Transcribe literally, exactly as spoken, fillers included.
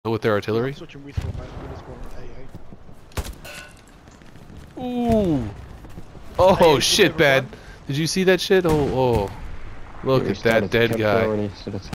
with their artillery? Switching with mate. We're just going Ooh! Oh A A shit, bad. Did you see that shit? Oh, oh. Look Yeah, at that dead guy.